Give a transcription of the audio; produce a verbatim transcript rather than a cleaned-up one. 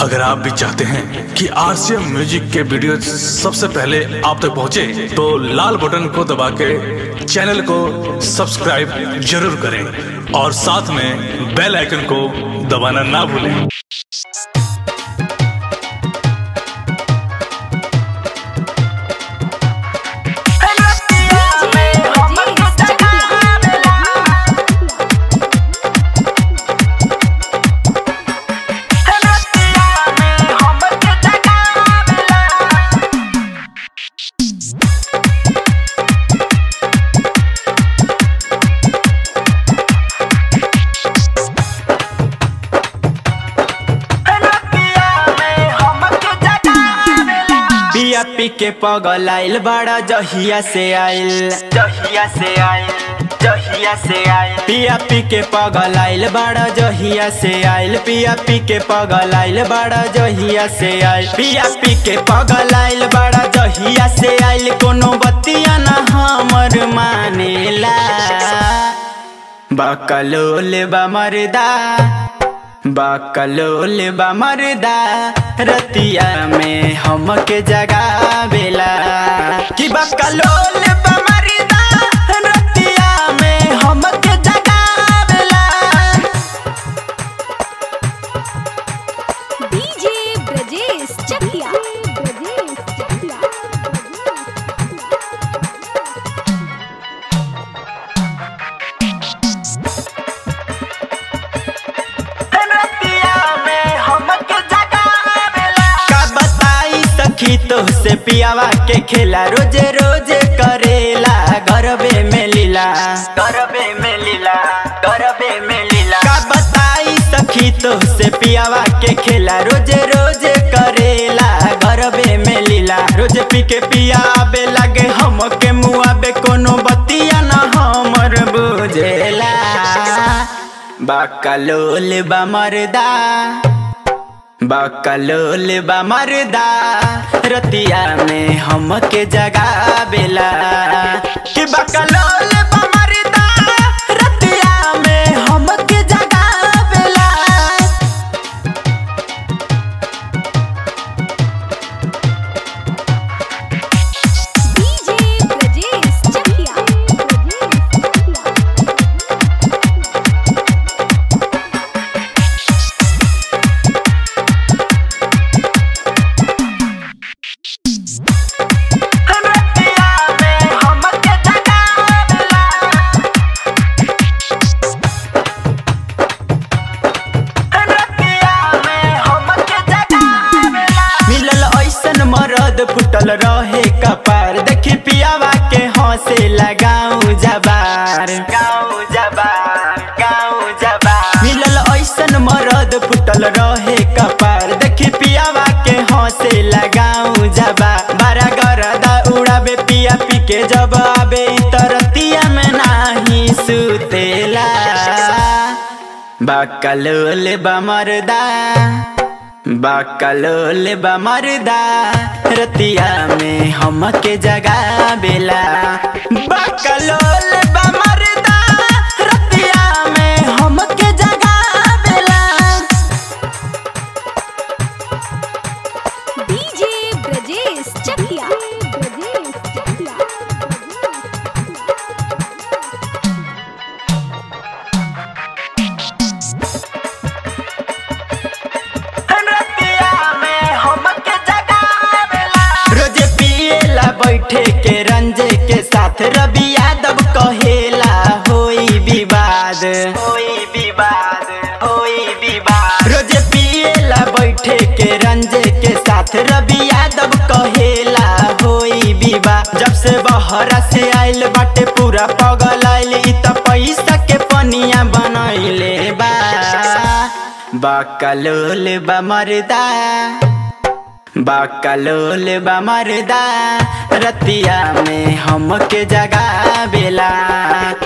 अगर आप भी चाहते हैं कि आरसीएम म्यूजिक के वीडियो सबसे पहले आप तक पहुंचे, तो लाल बटन को दबा के चैनल को सब्सक्राइब जरूर करें और साथ में बेल आइकन को दबाना ना भूलें। पी के पगल आइल बड़ा जहिया से आइल जहिया से आइल जहिया से आइल पिया पी के पगल आइल बड़ा जहिया से आइल पिया पी के पगल आइल बड़ा जहिया से आइल पिया पी के पगल आइल बड़ा जहिया से आइल कोनो बतिया ना हमर मानेला बकलोल बा मर्दा बकलोल बा मर्दा रतिया में हमके जगावेला कि बकलोल बा मर्दा रतिया में हमके जगावेला। डीजे ब्रजेश चकिया तो से पियावा के खेला रोजे रोजे करेला गरबे में लीला गरबे में लीला गरबे में लीला का बताई सखी तो से पियावा के खेला रोजे रोजे करेला गरबे में लीला रोजे पी के पियाबे लगे हमके मुआबे कोनो बतिया ना हमर बुझेला बकलोल बा मर्दा बकलोल बा मर्दा रतिया में हमके जगावेला कि बकलोल बा मर्दा रतिया में हमके जगावेला। डीजे ब्रजेश चकिया मरद फुटल रहे कपार देखी पियावा के हंसे लगाऊ जबार गाऊ जबार गाऊ जबार मिलल ऐसन मरद फुटल रहे कपार देखी पियावा के हंसे लगाऊ जबार बारा गरदा उड़ाबे पिया पी के जब आबे तरतिया में नाही सुतेला बकलोल बा मर्दा बकलोल बा मर्दा रतिया में हमके जगावेला बकलोल बा मर्दा रतिया में हमके जगावेला। डीजे ब्रजेश चकिया बैठे के रंजे के साथ रवि यादव कहेला होई विवाद होई विवाद होई विवाद रोजे पिएला बैठे के रंजे के साथ रवि यादव कहेला होई विवाद जब से बहरा से आइल बाटे पूरा पगल आइल इ त पैसा के पनिया बनैले बा बकलोल बा मर्दा बकलोल बा मर्दा रतिया में हमके जगावेला